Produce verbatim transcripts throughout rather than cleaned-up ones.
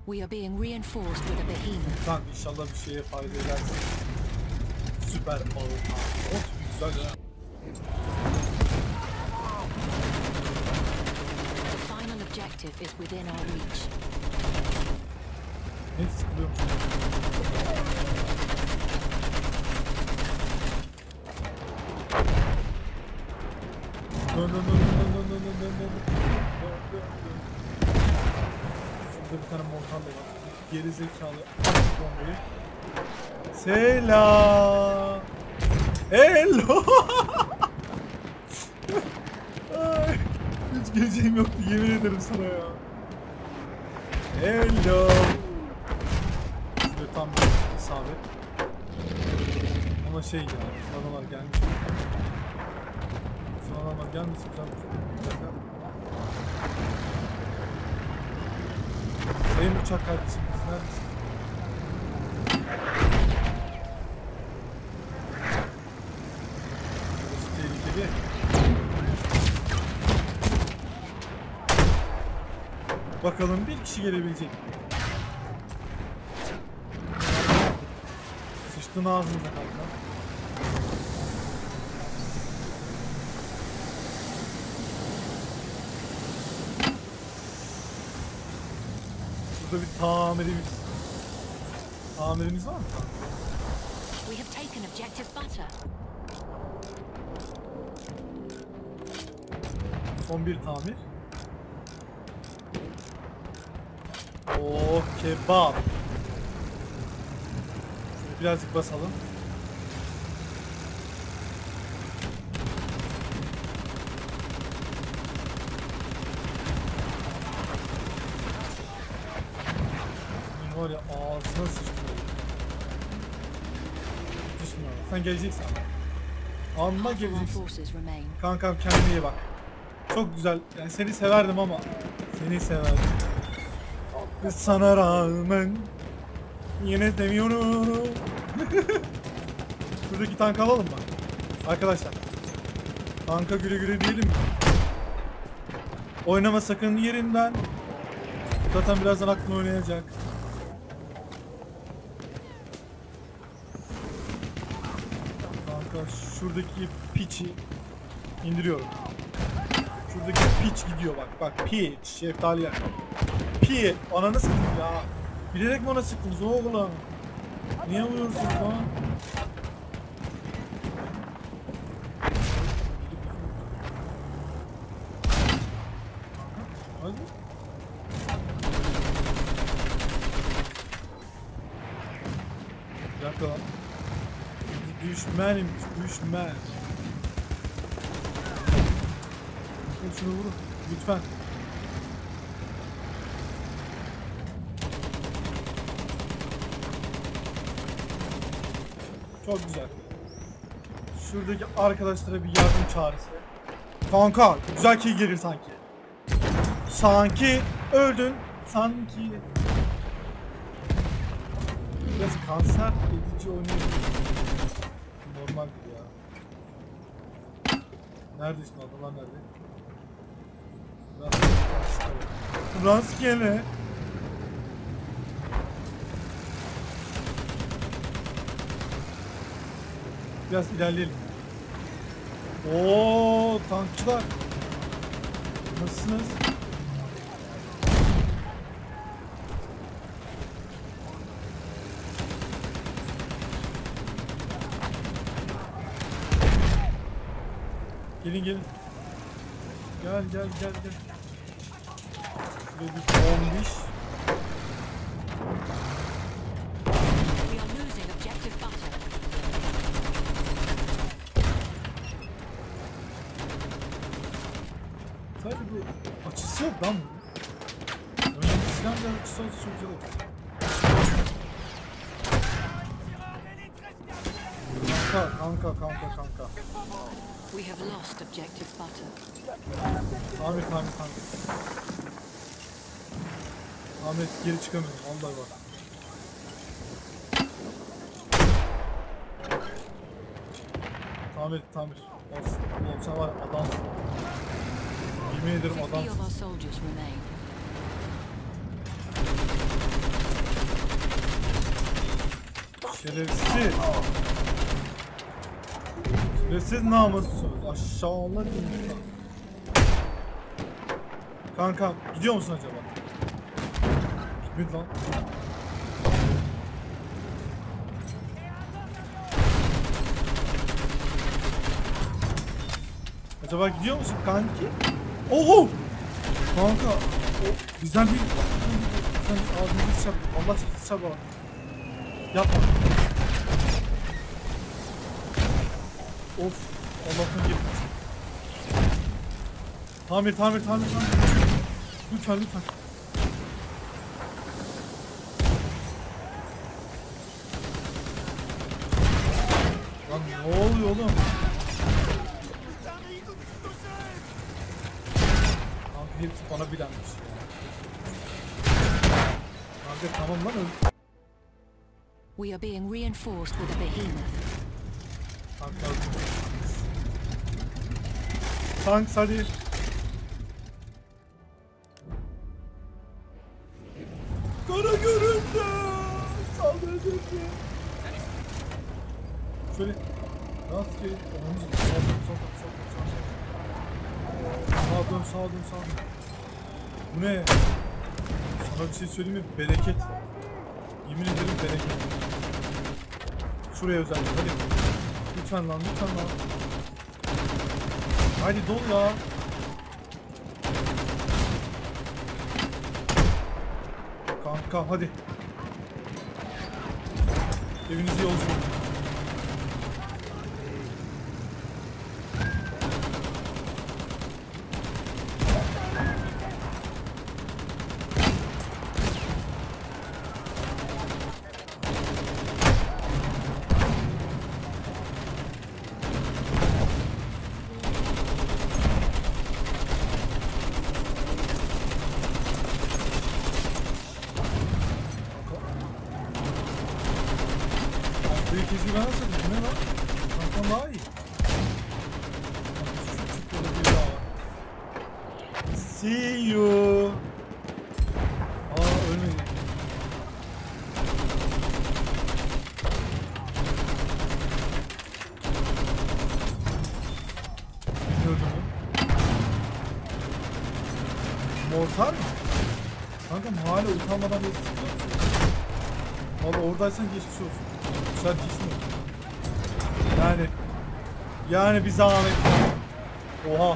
We are being reinforced with a behemoth. Tamam, inşallah bir şeye fayda edersin. Süper balık. Ot güzel ya. The final objective is within our reach. Ne sıkılıyorum. Dön dön dön dön dön dön dön dön dön. Şurada bir tane mortal da var. Geri zekalı bombayı. Selam. Hello. Ay, hiç geleceğim yoktu, yemin ederim sana ya. Hello. Şurada tam bir isabet. Ama şey ya, şu adamlar gelmiş. Şu adamlar gelmiş. Sayın uçak kardeşim, biz neredesin? Burası tehlikeli. Bakalım bir kişi gelebilecek mi? Sıçtın ağzında kanka. Burada bir tamirimiz. Tamirimiz var mı? We have taken objective butter. Son bir tamir. Oh, kebap. Şöyle birazcık basalım. Var ya, ağzına sıçmıyor. Sıçmıyor. Sen geleceksin ama. Anla geleceksin. Kankam, kendine iyi bak. Çok güzel. Yani seni severdim ama seni severdim. Sana rağmen yine demiyorum. Şuradaki tank alalım mı? Arkadaşlar. Tanka güle güle diyelim mi? Oynama sakın yerinden. Zaten birazdan aklına oynayacak. Kanka şuradaki piçi indiriyorum. Şuradaki piç gidiyor bak bak, piç şeftali yer. Pi ananı sıktım ya. Bilerek mi ona sıktınız oğlum? Niye vuruyorsunuz lan? Hadi. Bir dakika lan. Düşmenim, düşmez. Şunu vurun lütfen. Çok güzel. Şuradaki arkadaşlara bir yardım çağrısı. Kanka güzel kill gelir sanki. Sanki öldün. Sanki. Biraz kanser edici oynuyor. Normal bir ya. Neredesin, adamlar nerede? Rastgele. Rastgele. Biraz ilerleyelim. Oo, tankçılar. Nasılsınız? Gelin gelin. Gel gel gel gel. Şuraya bir bombiş. Sadece bu açısı yok lan bu. Önemli silah bir açısı olsa çok güzel olur. Kanka kanka kanka kanka. We have lost objective butter. Ahmet Ahmet Ahmet. Ahmet geri çıkamıyorum vallahi bak. Tamir tamir. Olsun. Oğlum sen var ya, adamsın. Yemin ederim adamsın. Şerefsiz. Şerefsiz namussuz. Aşağılar insan. Kanka gidiyor musun acaba? Gitmedi lan. Acaba gidiyor musun kanki? Oho! Kanka o bizden değil. Sen ağzını sıçar. Allah sıçar bana. Yapma. Of. Allah'tan gitmez. Tamir tamir tamir tamir. Lütfen lütfen. Lan ne oluyor oğlum? Abi hepsi bana bilenmiş ya. Abi tamam lan öyle. We are being reinforced with a behemoth. Tank lazım. Tank hadi. Kara göründü. Saldırıcı. Şöyle. Nasıl ki? Sağ dön, sağ dön, sağ dön, sağ dön, sağ dön, sağ dön. Bu ne? Sana bir şey söyleyeyim mi? Bereket. Yemin ederim bereket. Şuraya özellikle hadi. Lütfen lan, lütfen lan. Haydi dol ya. Kanka hadi. Evinizi yolculuk. Büyük izgi ben nasıl dedim? Ne lan? Kankam daha iyi. Şu çıktı bir daha var. See you. Aa ölmedi. Gördün mü? Mortar mı? Kankam hala utanmadan bir sıkıntı. Valla oradaysan geçmiş olsun. Sen cismi. Yani. Yani bir zahmet. Oha.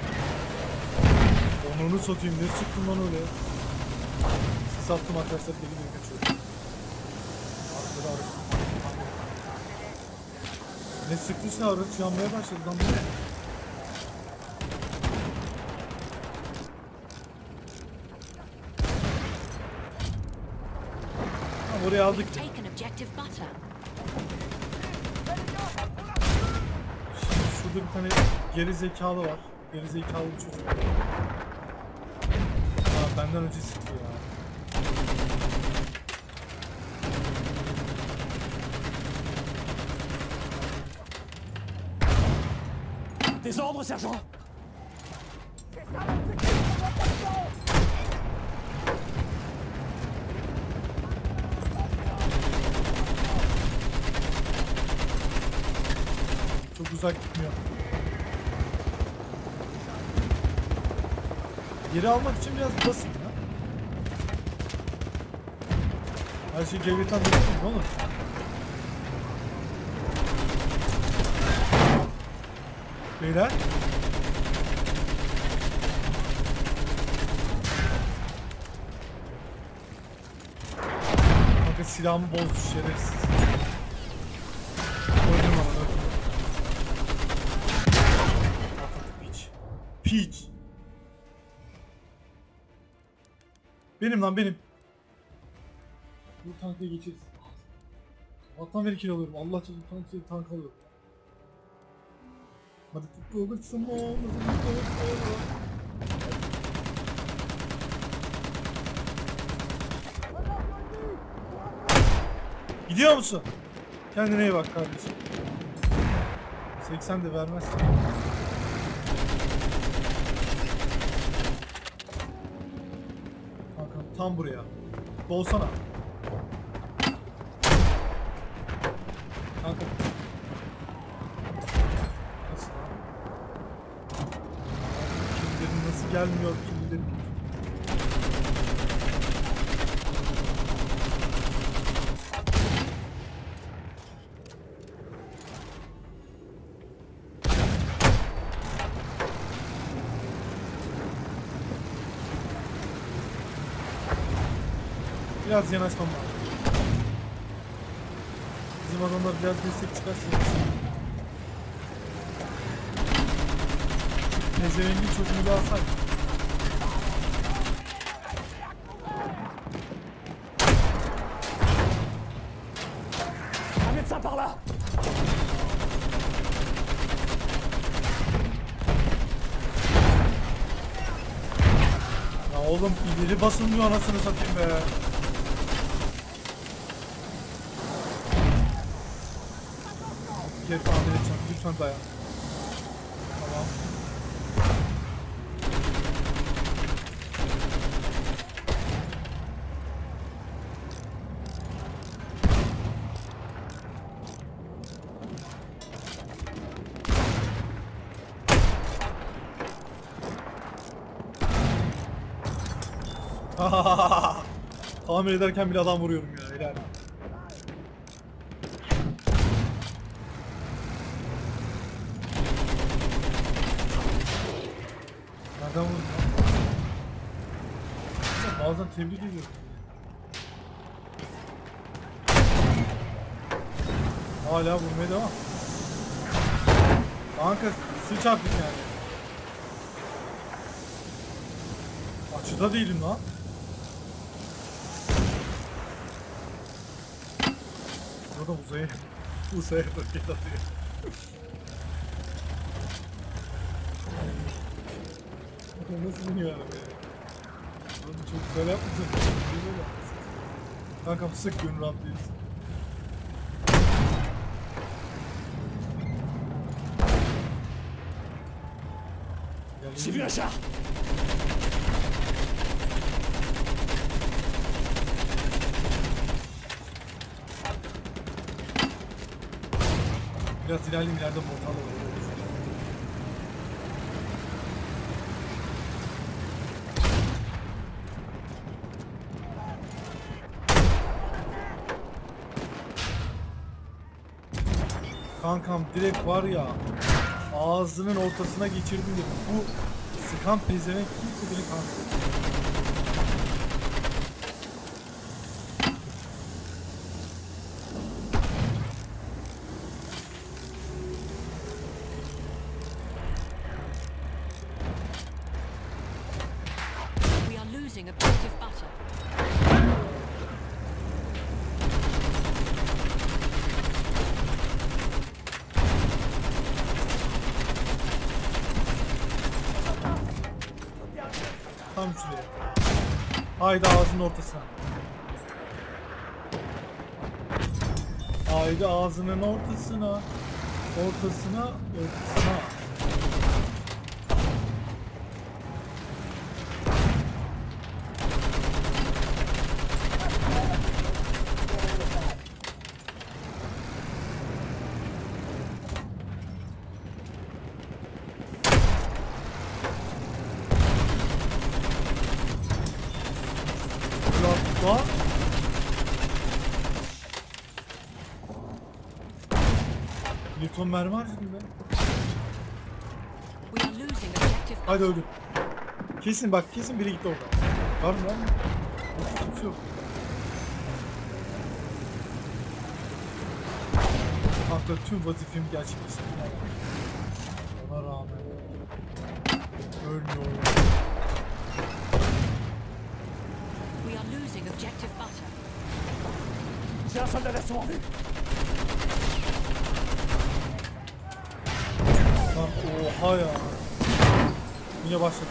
Onunu satayım. Ne çıktın lan öyle? Sis attım arkadaşlar. Deli gibi kaçıyorum. Arkada araç. Ne sıktıysa araç yanmaya başladı lan bu ne? Oraya aldık. Şurada bir tane geri zekalı var. Geri zekalı bir çocuk. Aa, benden önce sıktı ya. Des ordres, sergent. Çok uzak gitmiyor. Geri almak için biraz basit ya. Her şey Cevdet'ten değil mi oğlum? Beyler. Kanka silahımı bozdu şerefsiz. Öldüm ama öldüm. Piç. Piç. Benim lan benim. Bu tankla geçeriz. Alttan beri kill alıyorum. Allah çarpsın tank, tank alıyorum. Hadi tuttu olursun mu? Gidiyor musun? Kendine iyi bak kardeşim. seksen de vermezsin. Kanka tam buraya. Dolsana. Kanka. Nasıl lan? Killerin nasıl gelmiyor killerin? Biraz yanaşmam lazım. Bizim adamlar biraz destek çıkarsın. Nezevengin çocuğunu da alsak. Un médecin par là. Ya oğlum ileri basılmıyor anasını satayım be. Geri tamir edeceğim. Lütfen dayan. Tamam. Tamir ederken bile adam vuruyorum ya. Helal. Nereden vurdun lan? Bazen tebrik ediyorum. Hala vurmaya devam. Kanka sıç artık yani. Açıda değilim lan. Burada uzaya uzaya roket atıyor. Nasıl biniyor arabaya? Oğlum çok güzel yapmışsın. Güzel yapmışsın. Kankam sık gün rahatlıyız. J'ai vu un char. Biraz ilerleyeyim, ileride portal var. Kankam direkt var ya ağzının ortasına geçirdim de bu sıkan pezevenk kimse beni kanka. We are losing objective butter. Tam şuraya. Haydi ağzının ortasına. Haydi ağzının ortasına. Ortasına, ortasına. Lan. Newton mermi harcadım ben. We are losing objective Hadi butter. öldüm. Kesin bak, kesin biri gitti oradan. Var mı lan? Yok, kimse yok. Hatta tüm vazifemi gerçekleştirdim. Ona rağmen ölmüyorum. We are losing objective butter. J'ai un soldat d'assaut en vue. Lan oha ya. Yine başladı.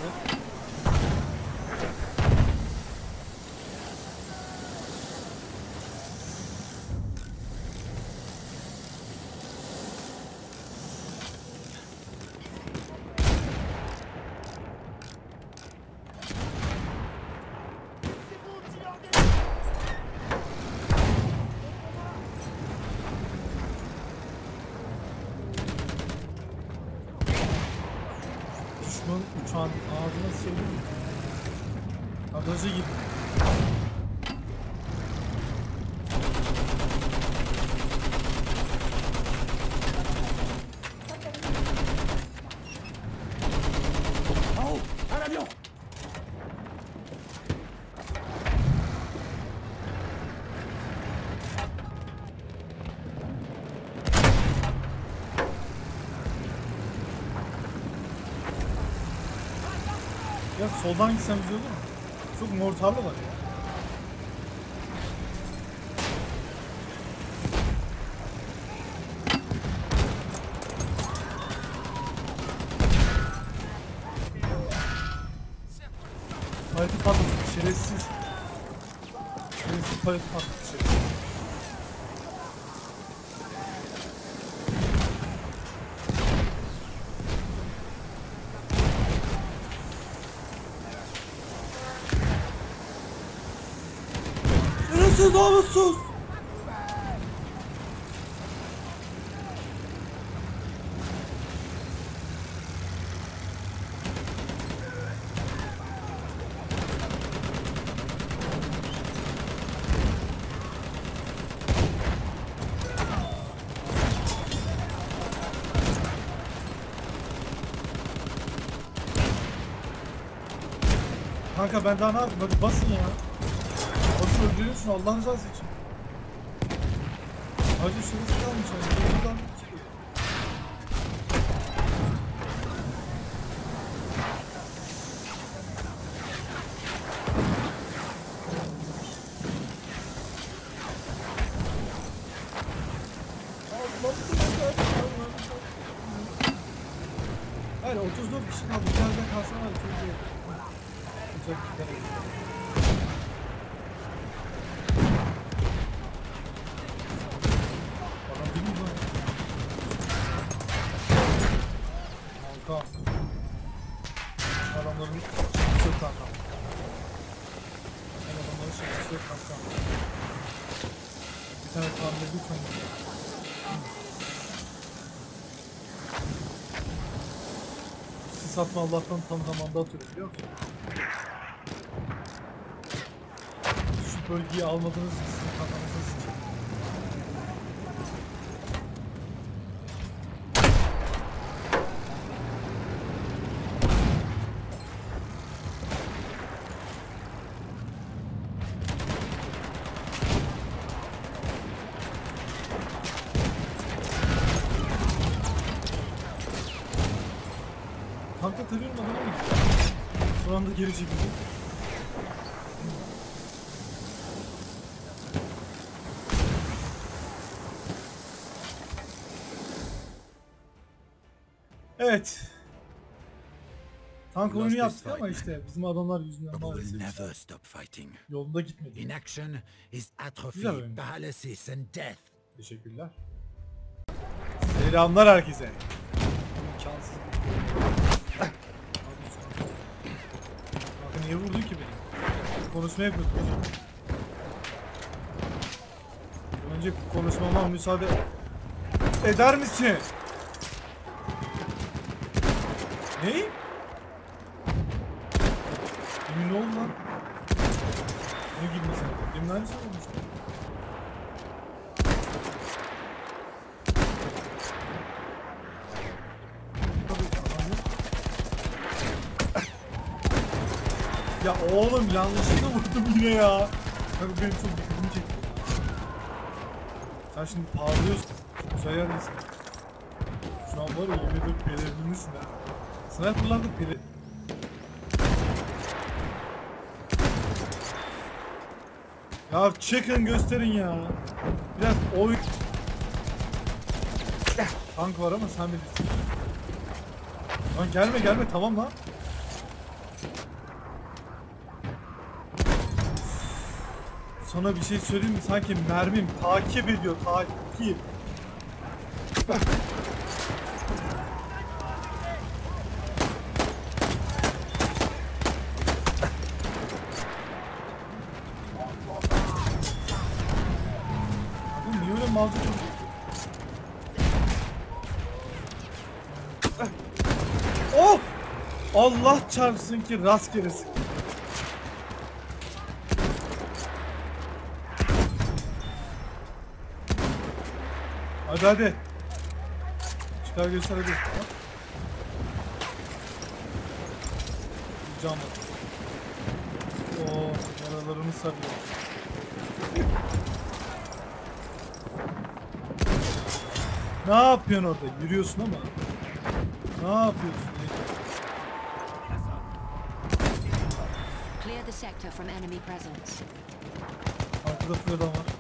şu an ağzına söyleyeyim. Kadraja git. Oh, un avion. Ya soldan gitsem güzel olur mu? Çok mortarlı var ya. Paleti patladı, şerefsiz. Şerefsiz paleti patladı, şerefsiz. Şerefsiz, namussuz! Kanka ben daha ne yapayım? Hadi basın ya. Basın, öldürüyorsun Allah'ın rızası için. Acı süresi kalmış yani. Buradan içeri. Hayır, otuz dört kişi kaldı. Bir yerden kalsana var. Çok iyi. Çok güzel. Adam değil mi bu? Kanka. Adamların şişesi yok kanka. Ben adamların şişesi yok kanka. Bir tane tamir lütfen. Sis atma Allah'tan tam zamanda atıyor biliyor musun? Şu bölgeyi almadığınız için sizin kafanızı sıçıyor. Tankla tarıyorum adamı mı? Son anda geri çekildi. Evet. Tank oyunu yaptık ama işte bizim adamlar yüzünden maalesef yolunda gitmedi. Inaction is atrophy, Güzel oyun. paralysis and death. Teşekkürler. Selamlar herkese. İmkansız. Kanka niye vurdun ki beni? Konuşma yapıyorduk. Önce konuşmama müsaade eder misin? Ne? Emin ol lan. Ne gibi mesela? Emin aynısı olmuştu. Ya oğlum yanlışlıkla vurdum yine ya. Kanka benim çok dikkatimi çekti. Sen şimdi parlıyorsun. Güzel yerdesin. Şu an var ya yemin ediyorum pelerinlisin ha. Sniper'larda peri... Ya çıkın gösterin ya. Biraz oy... Tank var ama sen bilirsin. Lan gelme gelme tamam lan. Sana bir şey söyleyeyim mi? Sanki mermim takip ediyor, takip. Abi niye öyle malca çok... Oh! Allah çarpsın ki rastgele sık. Hadi hadi. Çıkar göster hadi. Cam var. Oo, yaralarını sarıyor. Ne yapıyorsun orada? Yürüyorsun ama. Ne yapıyorsun? Clear the sector from enemy presence. Arkada fırdan var.